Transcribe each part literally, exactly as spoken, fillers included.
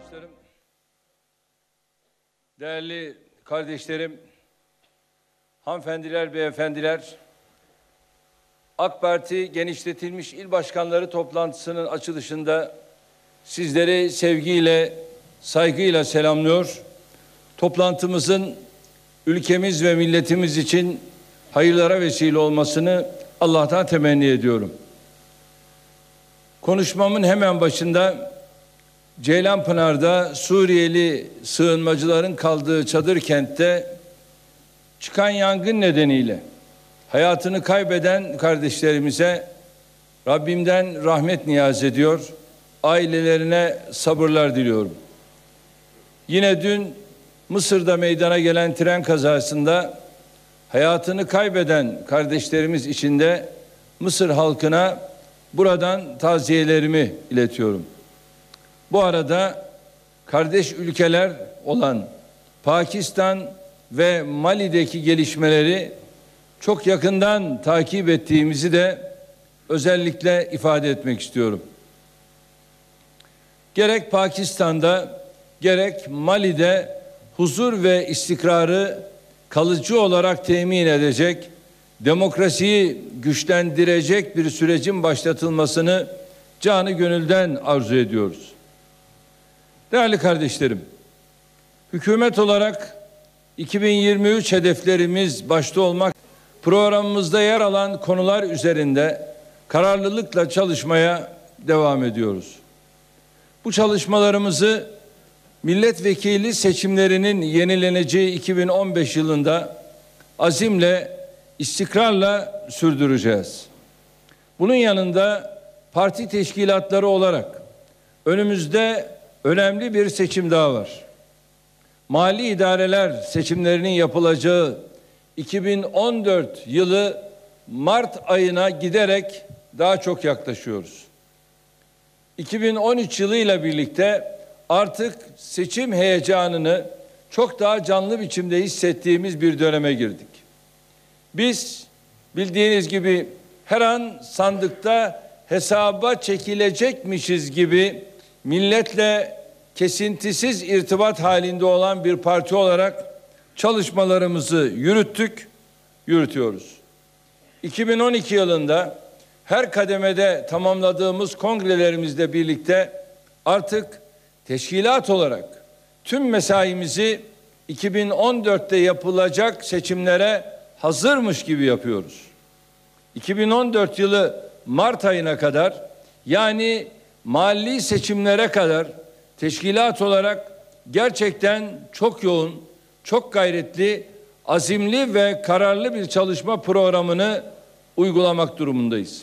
arkadaşlarım, değerli kardeşlerim, hanımefendiler, beyefendiler, AK Parti genişletilmiş il başkanları toplantısının açılışında sizleri sevgiyle, saygıyla selamlıyor. Toplantımızın ülkemiz ve milletimiz için hayırlara vesile olmasını Allah'tan temenni ediyorum. Konuşmamın hemen başında Ceylanpınar'da Suriyeli sığınmacıların kaldığı çadır kentte çıkan yangın nedeniyle hayatını kaybeden kardeşlerimize Rabbimden rahmet niyaz ediyor, ailelerine sabırlar diliyorum. Yine dün Mısır'da meydana gelen tren kazasında hayatını kaybeden kardeşlerimiz için de Mısır halkına buradan taziyelerimi iletiyorum. Bu arada kardeş ülkeler olan Pakistan ve Mali'deki gelişmeleri çok yakından takip ettiğimizi de özellikle ifade etmek istiyorum. Gerek Pakistan'da gerek Mali'de huzur ve istikrarı kalıcı olarak temin edecek, demokrasiyi güçlendirecek bir sürecin başlatılmasını canı gönülden arzu ediyoruz. Değerli kardeşlerim, hükümet olarak iki bin yirmi üç hedeflerimiz başta olmak programımızda yer alan konular üzerinde kararlılıkla çalışmaya devam ediyoruz. Bu çalışmalarımızı milletvekili seçimlerinin yenileneceği iki bin on beş yılında azimle, istikrarla sürdüreceğiz. Bunun yanında parti teşkilatları olarak önümüzde önemli bir seçim daha var. Mali idareler seçimlerinin yapılacağı iki bin on dört yılı Mart ayına giderek daha çok yaklaşıyoruz. iki bin on üç yılıyla birlikte artık seçim heyecanını çok daha canlı biçimde hissettiğimiz bir döneme girdik. Biz bildiğiniz gibi her an sandıkta hesaba çekilecekmişiz gibi milletle kesintisiz irtibat halinde olan bir parti olarak çalışmalarımızı yürüttük, yürütüyoruz. iki bin on iki yılında her kademede tamamladığımız kongrelerimizle birlikte artık teşkilat olarak tüm mesaimizi iki bin on dörtte yapılacak seçimlere hazırmış gibi yapıyoruz. iki bin on dört yılı Mart ayına kadar, yani mahalli seçimlere kadar teşkilat olarak gerçekten çok yoğun, çok gayretli, azimli ve kararlı bir çalışma programını uygulamak durumundayız.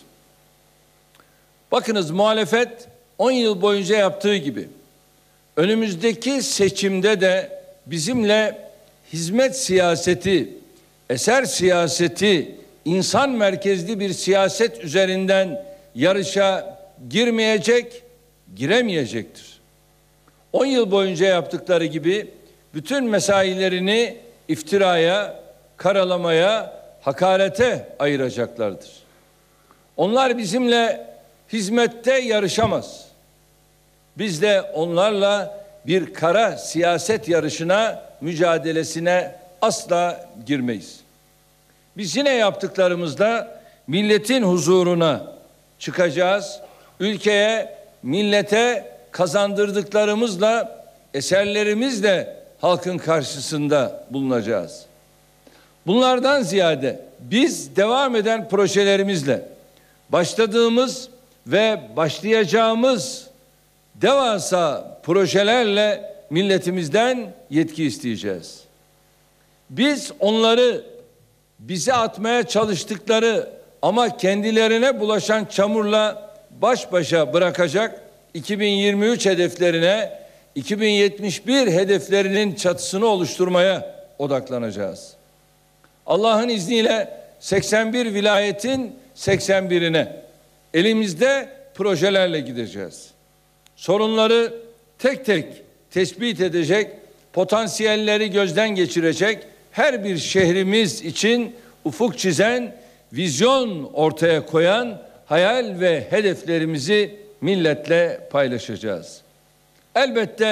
Bakınız, muhalefet on yıl boyunca yaptığı gibi önümüzdeki seçimde de bizimle hizmet siyaseti, eser siyaseti, insan merkezli bir siyaset üzerinden yarışa girmeyecek, giremeyecektir. on yıl boyunca yaptıkları gibi bütün mesailerini iftiraya, karalamaya, hakarete ayıracaklardır. Onlar bizimle hizmette yarışamaz. Biz de onlarla bir kara siyaset yarışına, mücadelesine asla girmeyiz. Biz yine yaptıklarımızda milletin huzuruna çıkacağız. Ülkeye, millete kazandırdıklarımızla, eserlerimizle halkın karşısında bulunacağız. Bunlardan ziyade biz devam eden projelerimizle, başladığımız ve başlayacağımız devasa projelerle milletimizden yetki isteyeceğiz. Biz onları bize atmaya çalıştıkları ama kendilerine bulaşan çamurla baş başa bırakacak, iki bin yirmi üç hedeflerine, iki bin yetmiş bir hedeflerinin çatısını oluşturmaya odaklanacağız. Allah'ın izniyle seksen bir vilayetin seksen birine elimizde projelerle gideceğiz. Sorunları tek tek tespit edecek, potansiyelleri gözden geçirecek, her bir şehrimiz için ufuk çizen, vizyon ortaya koyan hayal ve hedeflerimizi milletle paylaşacağız. Elbette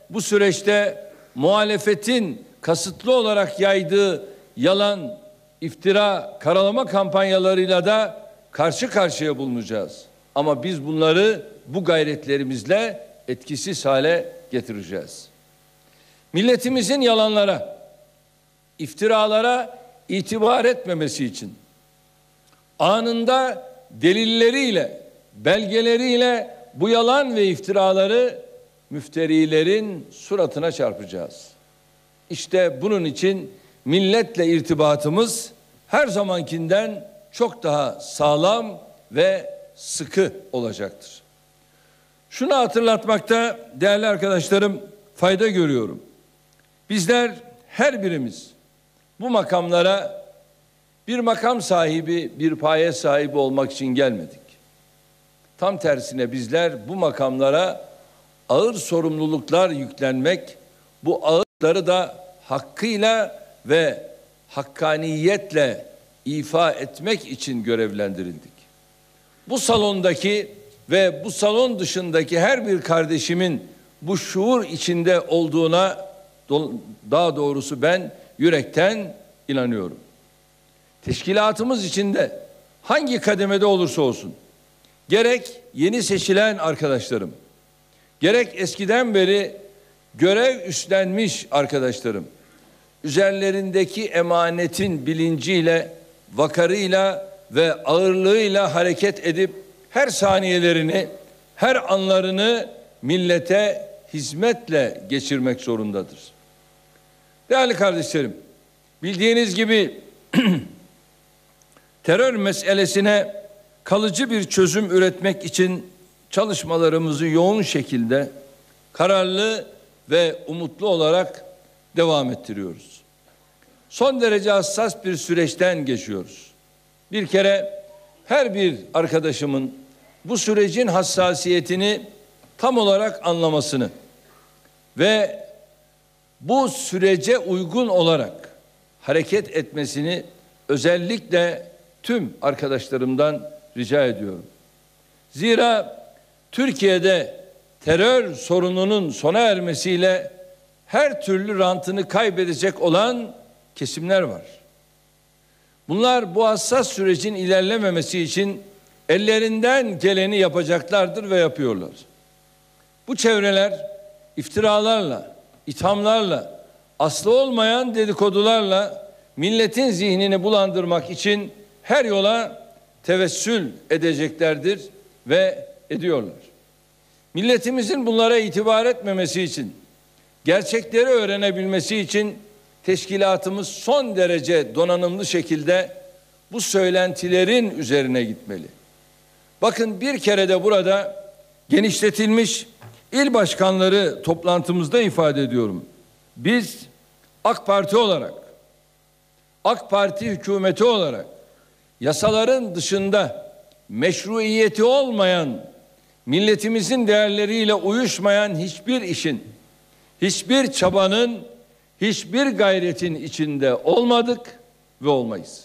bu süreçte muhalefetin kasıtlı olarak yaydığı yalan, iftira, karalama kampanyalarıyla da karşı karşıya bulunacağız. Ama biz bunları bu gayretlerimizle etkisiz hale getireceğiz. Milletimizin yalanlara, iftiralara itibar etmemesi için anında delilleriyle, belgeleriyle bu yalan ve iftiraları müfterilerin suratına çarpacağız. İşte bunun için milletle irtibatımız her zamankinden çok daha sağlam ve sıkı olacaktır. Şunu hatırlatmakta değerli arkadaşlarım fayda görüyorum. Bizler her birimiz bu makamlara bir makam sahibi, bir paye sahibi olmak için gelmedik. Tam tersine bizler bu makamlara ağır sorumluluklar yüklenmek, bu ağırları da hakkıyla ve hakkaniyetle ifa etmek için görevlendirildik. Bu salondaki ve bu salon dışındaki her bir kardeşimin bu şuur içinde olduğuna, daha doğrusu ben yürekten inanıyorum. Teşkilatımız içinde hangi kademede olursa olsun, gerek yeni seçilen arkadaşlarım, gerek eskiden beri görev üstlenmiş arkadaşlarım, üzerlerindeki emanetin bilinciyle, vakarıyla ve ağırlığıyla hareket edip her saniyelerini, her anlarını millete hizmetle geçirmek zorundadır. Değerli kardeşlerim, bildiğiniz gibi terör meselesine kalıcı bir çözüm üretmek için çalışmalarımızı yoğun şekilde kararlı ve umutlu olarak devam ettiriyoruz. Son derece hassas bir süreçten geçiyoruz. Bir kere her bir arkadaşımın bu sürecin hassasiyetini tam olarak anlamasını ve bu sürece uygun olarak hareket etmesini özellikle tüm arkadaşlarımdan rica ediyorum. Zira Türkiye'de terör sorununun sona ermesiyle her türlü rantını kaybedecek olan kesimler var. Bunlar bu hassas sürecin ilerlememesi için ellerinden geleni yapacaklardır ve yapıyorlar. Bu çevreler iftiralarla, ithamlarla, aslı olmayan dedikodularla milletin zihnini bulandırmak için her yola tevessül edeceklerdir ve ediyorlar. Milletimizin bunlara itibar etmemesi için, gerçekleri öğrenebilmesi için teşkilatımız son derece donanımlı şekilde bu söylentilerin üzerine gitmeli. Bakın bir kere de burada genişletilmiş il başkanları toplantımızda ifade ediyorum. Biz AK Parti olarak, AK Parti hükümeti olarak yasaların dışında meşruiyeti olmayan, milletimizin değerleriyle uyuşmayan hiçbir işin, hiçbir çabanın, hiçbir gayretin içinde olmadık ve olmayız.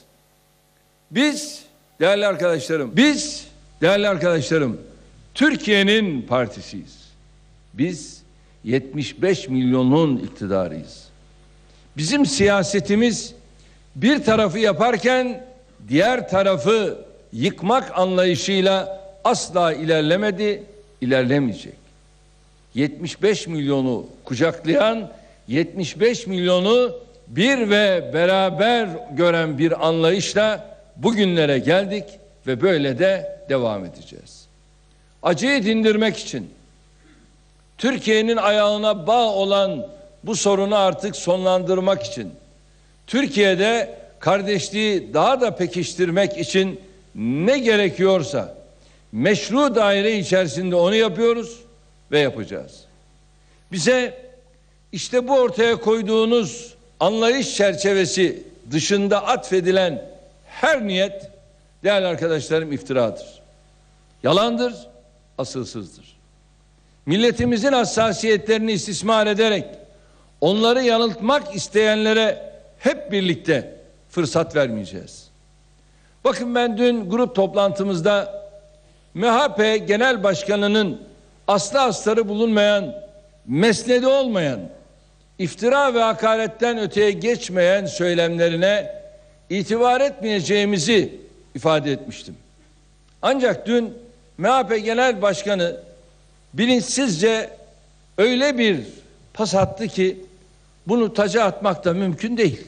Biz değerli arkadaşlarım, biz değerli arkadaşlarım Türkiye'nin partisiyiz. Biz yetmiş beş milyonun iktidarıyız. Bizim siyasetimiz bir tarafı yaparken diğer tarafı yıkmak anlayışıyla asla ilerlemedi, ilerlemeyecek. yetmiş beş milyonu kucaklayan, yetmiş beş milyonu bir ve beraber gören bir anlayışla bugünlere geldik ve böyle de devam edeceğiz. Acıyı dindirmek için, Türkiye'nin ayağına bağ olan bu sorunu artık sonlandırmak için, Türkiye'de kardeşliği daha da pekiştirmek için ne gerekiyorsa meşru daire içerisinde onu yapıyoruz ve yapacağız. Bize işte bu ortaya koyduğunuz anlayış çerçevesi dışında atfedilen her niyet değerli arkadaşlarım iftiradır. Yalandır, asılsızdır. Milletimizin hassasiyetlerini istismar ederek onları yanıltmak isteyenlere hep birlikte fırsat vermeyeceğiz. Bakın ben dün grup toplantımızda M H P Genel Başkanı'nın aslı astarı bulunmayan mesnedi olmayan, iftira ve hakaretten öteye geçmeyen söylemlerine itibar etmeyeceğimizi ifade etmiştim. Ancak dün M H P Genel Başkanı bilinçsizce öyle bir pas attı ki bunu taca atmak da mümkün değil.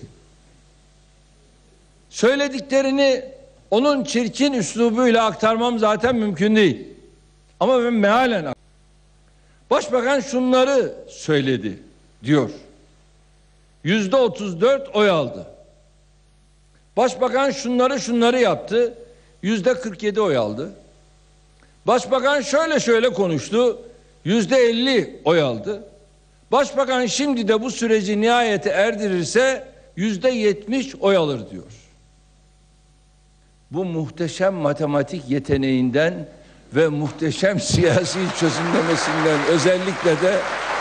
Söylediklerini onun çirkin üslubuyla aktarmam zaten mümkün değil. Ama ben mealen Başbakan şunları söyledi diyor. Yüzde otuz dört oy aldı. Başbakan şunları şunları yaptı. Yüzde kırk yedi oy aldı. Başbakan şöyle şöyle konuştu. Yüzde elli oy aldı. Başbakan şimdi de bu süreci nihayete erdirirse yüzde yetmiş oy alır diyor. Bu muhteşem matematik yeteneğinden ve muhteşem siyasi çözümlemesinden özellikle de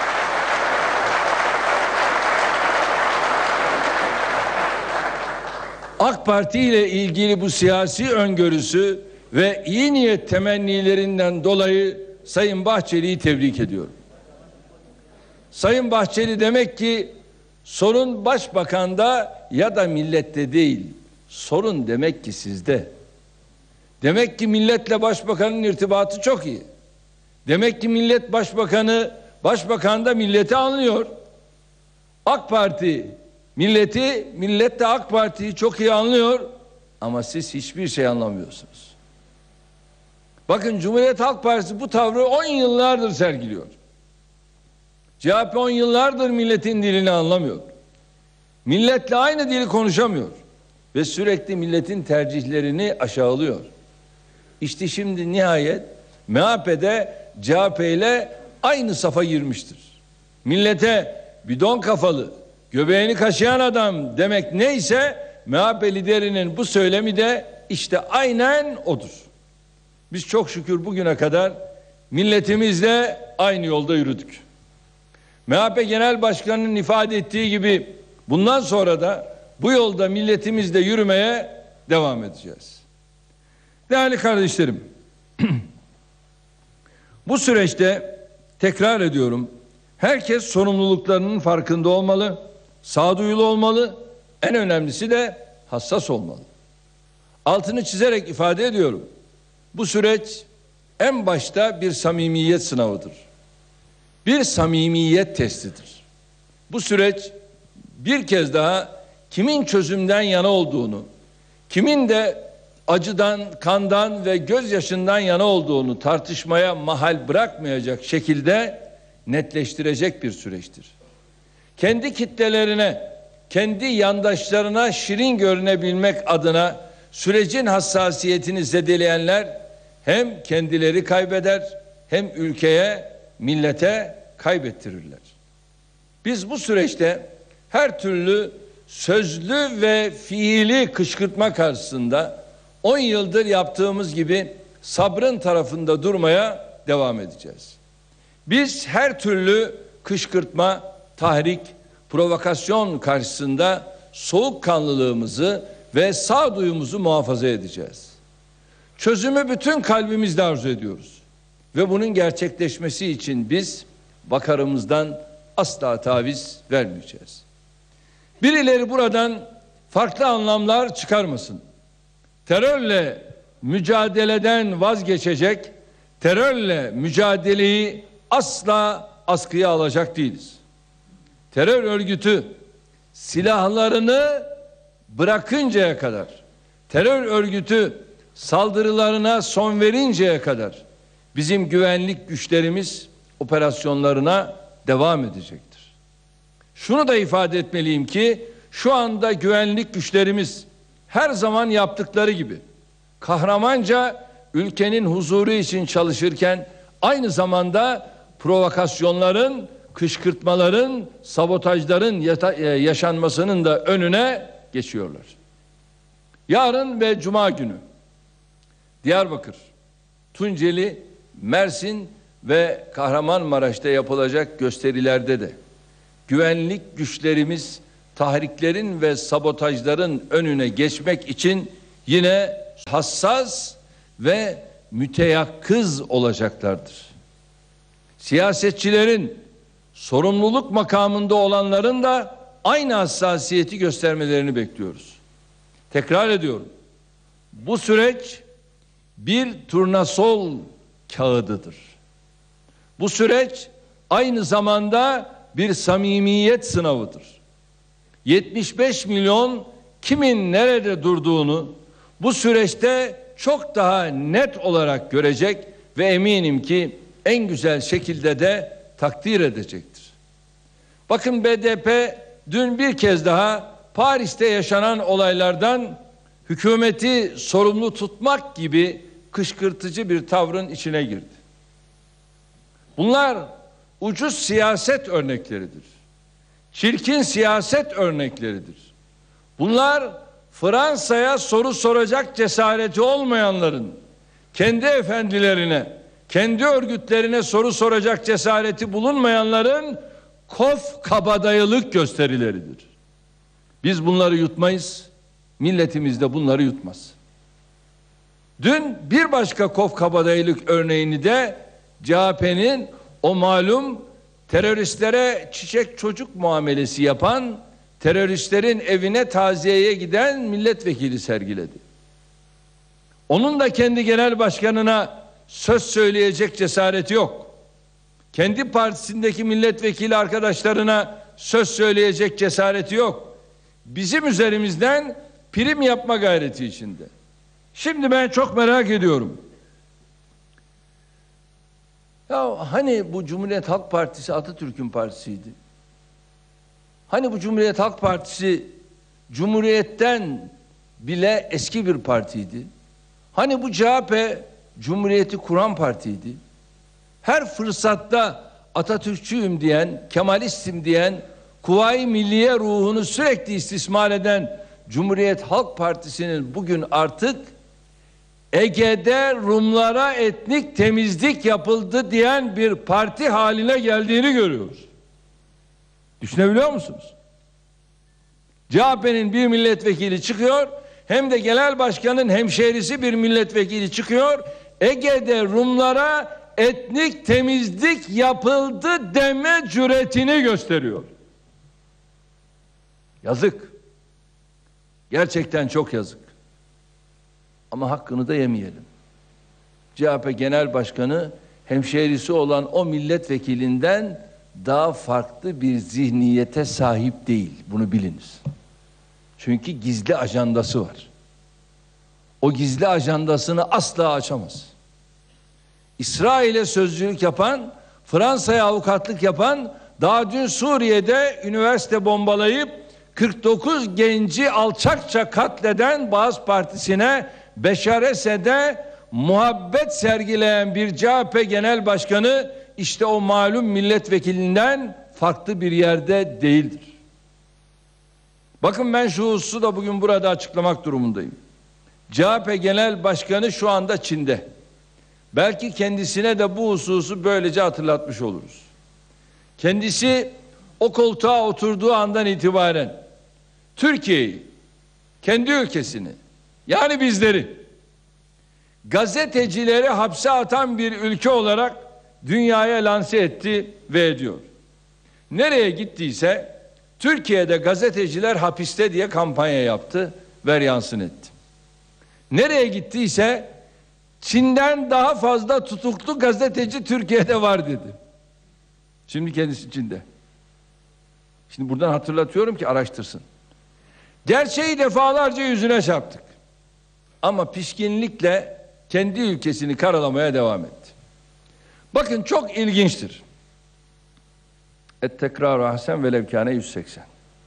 AK Parti ile ilgili bu siyasi öngörüsü ve iyi niyet temennilerinden dolayı Sayın Bahçeli'yi tebrik ediyorum. Sayın Bahçeli demek ki sorun başbakanda ya da millette değil, sorun demek ki sizde. Demek ki milletle başbakanın irtibatı çok iyi. Demek ki millet başbakanı, başbakan da milleti anlıyor. AK Parti milleti, millet de AK Parti'yi çok iyi anlıyor. Ama siz hiçbir şey anlamıyorsunuz. Bakın Cumhuriyet Halk Partisi bu tavrı on yıllardır sergiliyor. C H P on yıllardır milletin dilini anlamıyor. Milletle aynı dili konuşamıyor. Ve sürekli milletin tercihlerini aşağılıyor. İşte şimdi nihayet M H P'de C H P ile aynı safa girmiştir. Millete bidon kafalı, göbeğini kaşıyan adam demek neyse M H P liderinin bu söylemi de işte aynen odur. Biz çok şükür bugüne kadar milletimizle aynı yolda yürüdük. M H P Genel Başkanı'nın ifade ettiği gibi bundan sonra da bu yolda milletimizle yürümeye devam edeceğiz. Değerli kardeşlerim, bu süreçte tekrar ediyorum, herkes sorumluluklarının farkında olmalı, sağduyulu olmalı, en önemlisi de hassas olmalı. Altını çizerek ifade ediyorum, bu süreç en başta bir samimiyet sınavıdır. Bir samimiyet testidir. Bu süreç bir kez daha kimin çözümden yana olduğunu, kimin de acıdan, kandan ve gözyaşından yana olduğunu tartışmaya mahal bırakmayacak şekilde netleştirecek bir süreçtir. Kendi kitlelerine, kendi yandaşlarına şirin görünebilmek adına sürecin hassasiyetini zedeleyenler hem kendileri kaybeder hem ülkeye, millete kaybettirirler. Biz bu süreçte her türlü sözlü ve fiili kışkırtma karşısında on yıldır yaptığımız gibi sabrın tarafında durmaya devam edeceğiz. Biz her türlü kışkırtma, tahrik, provokasyon karşısında soğukkanlılığımızı ve sağduyumuzu muhafaza edeceğiz. Çözümü bütün kalbimizle arzu ediyoruz. Ve bunun gerçekleşmesi için biz vakarımızdan asla taviz vermeyeceğiz. Birileri buradan farklı anlamlar çıkarmasın. Terörle mücadeleden vazgeçecek, terörle mücadeleyi asla askıya alacak değiliz. Terör örgütü silahlarını bırakıncaya kadar, terör örgütü saldırılarına son verinceye kadar bizim güvenlik güçlerimiz operasyonlarına devam edecektir. Şunu da ifade etmeliyim ki şu anda güvenlik güçlerimiz her zaman yaptıkları gibi kahramanca ülkenin huzuru için çalışırken aynı zamanda provokasyonların, kışkırtmaların, sabotajların yaşanmasının da önüne geçiyorlar. Yarın ve Cuma günü Diyarbakır, Tunceli, Mersin ve Kahramanmaraş'ta yapılacak gösterilerde de güvenlik güçlerimiz tahriklerin ve sabotajların önüne geçmek için yine hassas ve müteyakkız olacaklardır. Siyasetçilerin, sorumluluk makamında olanların da aynı hassasiyeti göstermelerini bekliyoruz. Tekrar ediyorum. Bu süreç bir turnasol kağıdıdır. Bu süreç aynı zamanda bir samimiyet sınavıdır. yetmiş beş milyon kimin nerede durduğunu bu süreçte çok daha net olarak görecek ve eminim ki en güzel şekilde de takdir edecektir. Bakın B D P dün bir kez daha Paris'te yaşanan olaylardan hükümeti sorumlu tutmak gibi kışkırtıcı bir tavrın içine girdi. Bunlar ucuz siyaset örnekleridir. Çirkin siyaset örnekleridir. Bunlar Fransa'ya soru soracak cesareti olmayanların kendi efendilerine, kendi örgütlerine soru soracak cesareti bulunmayanların kof kabadayılık gösterileridir. Biz bunları yutmayız, milletimiz de bunları yutmaz. Dün bir başka kof kabadayılık örneğini de C H P'nin o malum teröristlere çiçek çocuk muamelesi yapan, teröristlerin evine taziyeye giden milletvekili sergiledi. Onun da kendi genel başkanına söz söyleyecek cesareti yok. Kendi partisindeki milletvekili arkadaşlarına söz söyleyecek cesareti yok. Bizim üzerimizden prim yapma gayreti içinde. Şimdi ben çok merak ediyorum. Ya hani bu Cumhuriyet Halk Partisi Atatürk'ün partisiydi? Hani bu Cumhuriyet Halk Partisi Cumhuriyet'ten bile eski bir partiydi? Hani bu C H P Cumhuriyeti kuran partiydi? Her fırsatta Atatürkçüyüm diyen, Kemalistim diyen, Kuvayi Milliye ruhunu sürekli istismar eden Cumhuriyet Halk Partisi'nin bugün artık Ege'de Rumlara etnik temizlik yapıldı diyen bir parti haline geldiğini görüyoruz. Düşünebiliyor musunuz? C H P'nin bir milletvekili çıkıyor, hem de genel başkanın hemşehrisi bir milletvekili çıkıyor, Ege'de Rumlara etnik temizlik yapıldı deme cüretini gösteriyor. Yazık. Gerçekten çok yazık. Ama hakkını da yemeyelim. C H P Genel Başkanı hemşehrisi olan o milletvekilinden daha farklı bir zihniyete sahip değil. Bunu biliniz. Çünkü gizli ajandası var. O gizli ajandasını asla açamaz. İsrail'e sözcülük yapan, Fransa'ya avukatlık yapan, daha dün Suriye'de üniversite bombalayıp kırk dokuz genci alçakça katleden Baas Partisi'ne, Beşar Esed'e muhabbet sergileyen bir C H P Genel Başkanı işte o malum milletvekilinden farklı bir yerde değildir. Bakın ben şu hususu da bugün burada açıklamak durumundayım. C H P Genel Başkanı şu anda Çin'de. Belki kendisine de bu hususu böylece hatırlatmış oluruz. Kendisi o koltuğa oturduğu andan itibaren Türkiye'yi, kendi ülkesini, yani bizleri gazetecileri hapse atan bir ülke olarak dünyaya lanse etti ve ediyor. Nereye gittiyse Türkiye'de gazeteciler hapiste diye kampanya yaptı, ver yansın etti. Nereye gittiyse Çin'den daha fazla tutuklu gazeteci Türkiye'de var dedi. Şimdi kendisi Çin'de. Şimdi buradan hatırlatıyorum ki araştırsın. Gerçeği defalarca yüzüne çarptık. Ama pişkinlikle kendi ülkesini karalamaya devam etti. Bakın çok ilginçtir. Et tekrar-ı ahsen velev kâne yüz seksen.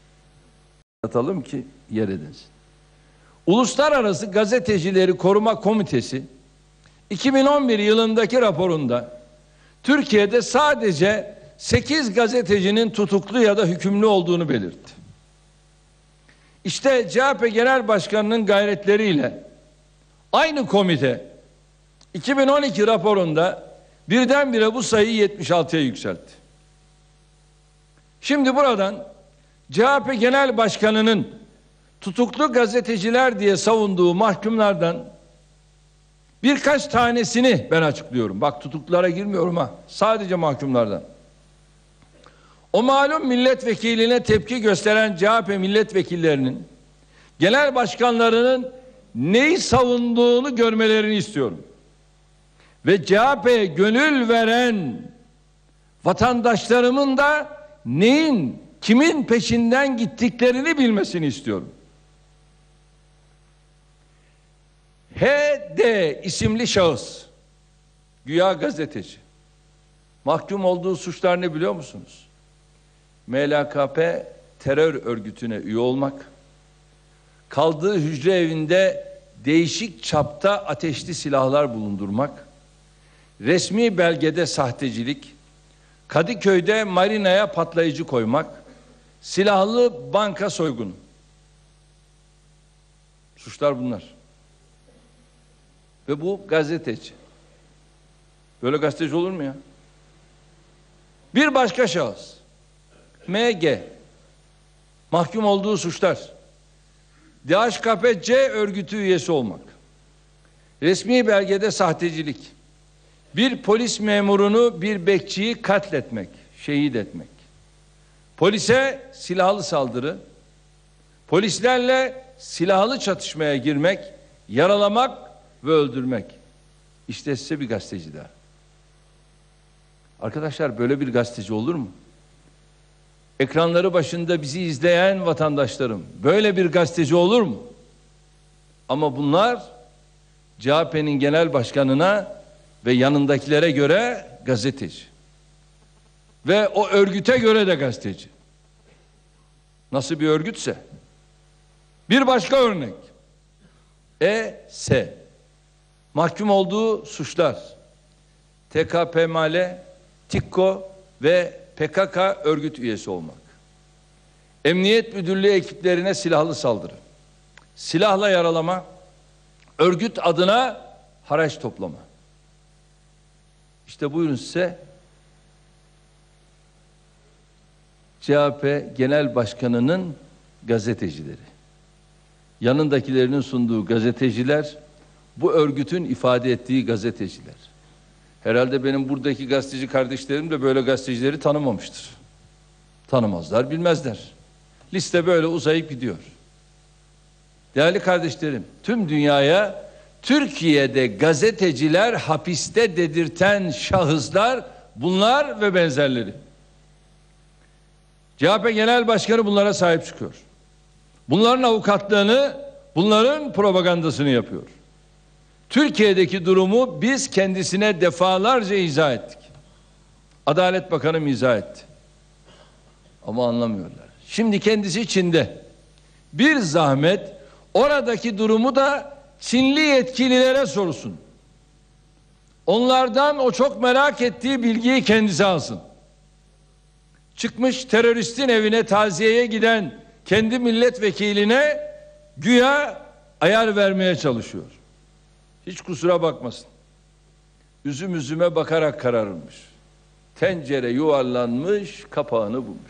Atalım ki yer edinsin. Uluslararası Gazetecileri Koruma Komitesi iki bin on bir yılındaki raporunda Türkiye'de sadece sekiz gazetecinin tutuklu ya da hükümlü olduğunu belirtti. İşte C H P Genel Başkanı'nın gayretleriyle aynı komite iki bin on iki raporunda birdenbire bu sayıyı yetmiş altıya yükseltti. Şimdi buradan C H P Genel Başkanı'nın tutuklu gazeteciler diye savunduğu mahkumlardan birkaç tanesini ben açıklıyorum. Bak tutuklulara girmiyorum ha. Sadece mahkumlardan. O malum milletvekiline tepki gösteren C H P milletvekillerinin, genel başkanlarının neyi savunduğunu görmelerini istiyorum. Ve C H P'ye gönül veren vatandaşlarımın da neyin, kimin peşinden gittiklerini bilmesini istiyorum. H D isimli şahıs, güya gazeteci, mahkum olduğu suçlar ne biliyor musunuz? M L K P terör örgütüne üye olmak, kaldığı hücre evinde değişik çapta ateşli silahlar bulundurmak, resmi belgede sahtecilik, Kadıköy'de marinaya patlayıcı koymak, silahlı banka soygunu. Suçlar bunlar. Ve bu gazeteci. Böyle gazeteci olur mu ya? Bir başka şahıs, M G, mahkum olduğu suçlar, D H K P C örgütü üyesi olmak, resmi belgede sahtecilik, bir polis memurunu, bir bekçiyi katletmek, şehit etmek, polise silahlı saldırı, polislerle silahlı çatışmaya girmek, yaralamak ve öldürmek. İşte size bir gazeteci daha. Arkadaşlar, böyle bir gazeteci olur mu? Ekranları başında bizi izleyen vatandaşlarım, böyle bir gazeteci olur mu? Ama bunlar C H P'nin genel başkanına ve yanındakilere göre gazeteci. Ve o örgüte göre de gazeteci. Nasıl bir örgütse. Bir başka örnek. E S. Mahkum olduğu suçlar. T K P M A L, TİKKO ve P K K örgüt üyesi olmak. Emniyet Müdürlüğü ekiplerine silahlı saldırı. Silahla yaralama. Örgüt adına haraç toplama. İşte buyurun size C H P Genel Başkanı'nın gazetecileri. Yanındakilerinin sunduğu gazeteciler, bu örgütün ifade ettiği gazeteciler. Herhalde benim buradaki gazeteci kardeşlerim de böyle gazetecileri tanımamıştır. Tanımazlar, bilmezler. Liste böyle uzayıp gidiyor. Değerli kardeşlerim, tüm dünyaya Türkiye'de gazeteciler hapiste dedirten şahıslar bunlar ve benzerleri. C H P Genel Başkanı bunlara sahip çıkıyor. Bunların avukatlığını, bunların propagandasını yapıyor. Türkiye'deki durumu biz kendisine defalarca izah ettik. Adalet Bakanı izah etti. Ama anlamıyorlar. Şimdi kendisi Çin'de. Bir zahmet oradaki durumu da Çinli yetkililere sorsun. Onlardan o çok merak ettiği bilgiyi kendisi alsın. Çıkmış teröristin evine taziyeye giden kendi milletvekiline güya ayar vermeye çalışıyor. Hiç kusura bakmasın. Üzüm üzüme bakarak kararılmış. Tencere yuvarlanmış, kapağını bulmuş.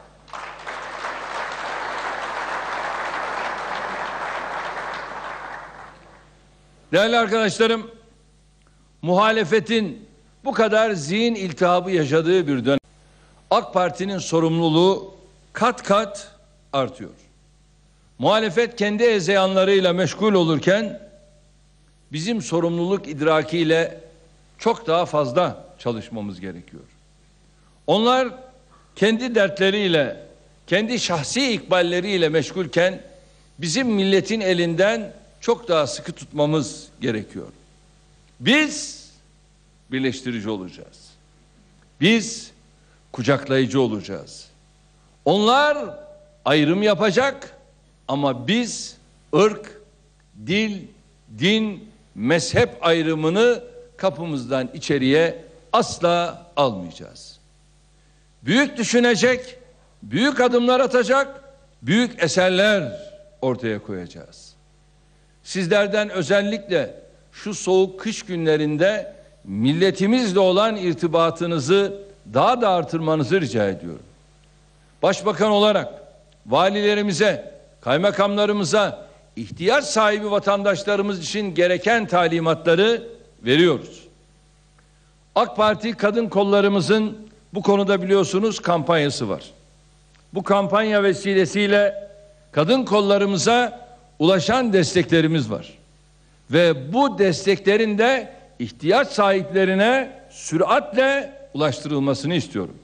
Değerli arkadaşlarım, muhalefetin bu kadar zihin iltihabı yaşadığı bir dönem, AK Parti'nin sorumluluğu kat kat artıyor. Muhalefet kendi ezeyanlarıyla meşgul olurken bizim sorumluluk idrakiyle çok daha fazla çalışmamız gerekiyor. Onlar kendi dertleriyle, kendi şahsi ikballeriyle meşgulken bizim milletin elinden çok daha sıkı tutmamız gerekiyor. Biz birleştirici olacağız. Biz kucaklayıcı olacağız. Onlar ayrım yapacak ama biz ırk, dil, din, mezhep ayrımını kapımızdan içeriye asla almayacağız. Büyük düşünecek, büyük adımlar atacak, büyük eserler ortaya koyacağız. Sizlerden özellikle şu soğuk kış günlerinde milletimizle olan irtibatınızı daha da artırmanızı rica ediyorum. Başbakan olarak valilerimize, kaymakamlarımıza, ihtiyaç sahibi vatandaşlarımız için gereken talimatları veriyoruz. AK Parti kadın kollarımızın Bu konuda biliyorsunuz kampanyası var. Bu kampanya vesilesiyle kadın kollarımıza ulaşan desteklerimiz var. Ve bu desteklerin de ihtiyaç sahiplerine süratle ulaştırılmasını istiyorum.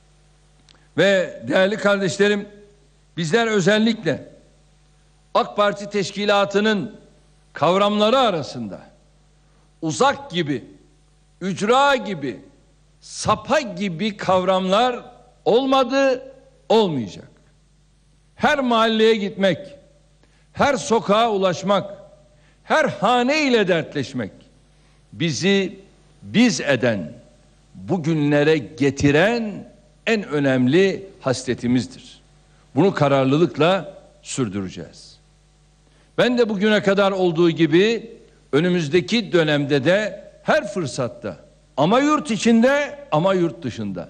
Ve değerli kardeşlerim, bizler özellikle AK Parti teşkilatının kavramları arasında uzak gibi, ücra gibi, sapa gibi kavramlar olmadı, olmayacak. Her mahalleye gitmek, her sokağa ulaşmak, her hane ile dertleşmek bizi biz eden, bugünlere getiren en önemli hasletimizdir. Bunu kararlılıkla sürdüreceğiz. Ben de bugüne kadar olduğu gibi önümüzdeki dönemde de her fırsatta, ama yurt içinde ama yurt dışında,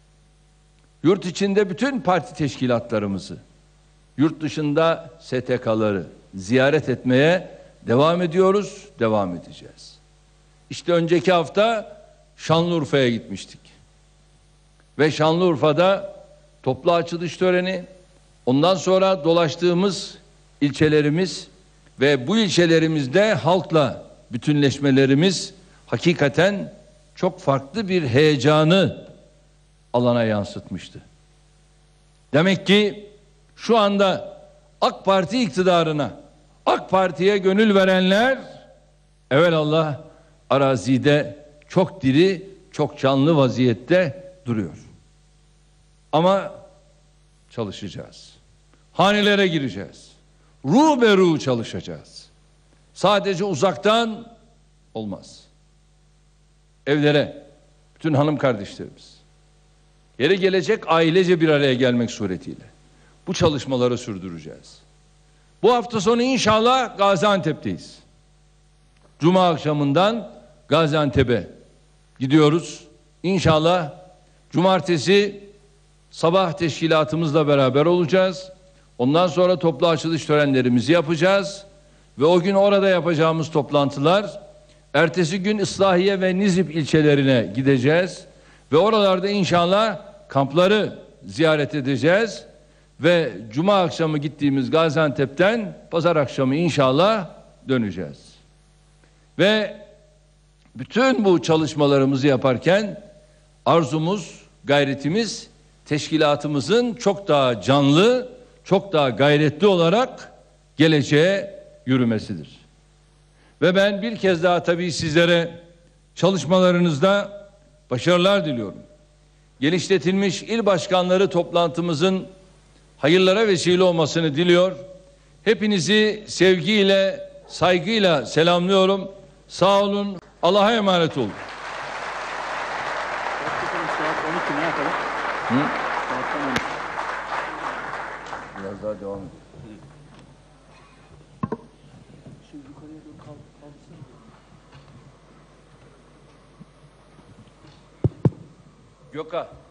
yurt içinde bütün parti teşkilatlarımızı, yurt dışında S T K'ları ziyaret etmeye devam ediyoruz, devam edeceğiz. İşte önceki hafta Şanlıurfa'ya gitmiştik. Ve Şanlıurfa'da toplu açılış töreni, ondan sonra dolaştığımız ilçelerimiz ve bu ilçelerimizde halkla bütünleşmelerimiz hakikaten çok farklı bir heyecanı alana yansıtmıştı. Demek ki şu anda AK Parti iktidarına, AK Parti'ye gönül verenler evelallah arazide çok diri, çok canlı vaziyette duruyor. Ama çalışacağız. Hanelere gireceğiz. Ruh be ruh çalışacağız. Sadece uzaktan olmaz. Evlere, bütün hanım kardeşlerimiz, yeri gelecek ailece bir araya gelmek suretiyle bu çalışmaları sürdüreceğiz. Bu hafta sonu inşallah Gaziantep'teyiz. Cuma akşamından Gaziantep'e gidiyoruz. İnşallah cumartesi sabah teşkilatımızla beraber olacağız. Ondan sonra toplu açılış törenlerimizi yapacağız. Ve o gün orada yapacağımız toplantılar, ertesi gün Islahiye ve Nizip ilçelerine gideceğiz. Ve oralarda inşallah kampları ziyaret edeceğiz. Ve Cuma akşamı gittiğimiz Gaziantep'ten pazar akşamı inşallah döneceğiz. Ve bütün bu çalışmalarımızı yaparken arzumuz, gayretimiz teşkilatımızın çok daha canlı, çok daha gayretli olarak geleceğe yürümesidir. Ve ben bir kez daha tabii sizlere çalışmalarınızda başarılar diliyorum. Genişletilmiş il başkanları toplantımızın hayırlara vesile olmasını diliyor. Hepinizi sevgiyle, saygıyla selamlıyorum. Sağ olun. Allah'a emanet olun. Saat on iki ne kadar? Hı? Saatten on iki. Biraz daha devam edelim. Şimdi yukarıya doğru kalk, kalksana. Gökhan.